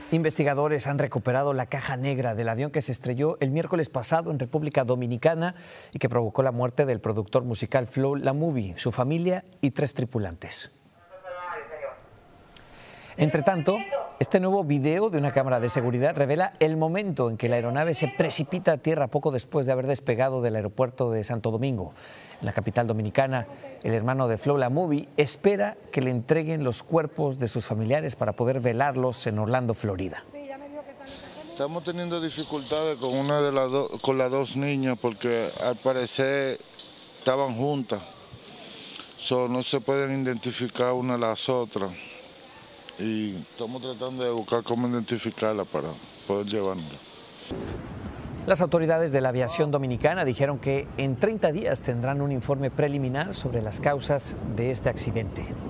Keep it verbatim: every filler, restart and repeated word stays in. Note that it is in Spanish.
Investigadores han recuperado la caja negra del avión que se estrelló el miércoles pasado en República Dominicana y que provocó la muerte del productor musical Flow La Movie, su familia y tres tripulantes. Entre tanto, este nuevo video de una cámara de seguridad revela el momento en que la aeronave se precipita a tierra poco después de haber despegado del aeropuerto de Santo Domingo. En la capital dominicana, el hermano de Flow La Movie espera que le entreguen los cuerpos de sus familiares para poder velarlos en Orlando, Florida. Estamos teniendo dificultades con una de las do, con las dos niñas porque al parecer estaban juntas. So, no se pueden identificar una a las otras. Y estamos tratando de buscar cómo identificarla para poder llevarla. Las autoridades de la aviación dominicana dijeron que en treinta días tendrán un informe preliminar sobre las causas de este accidente.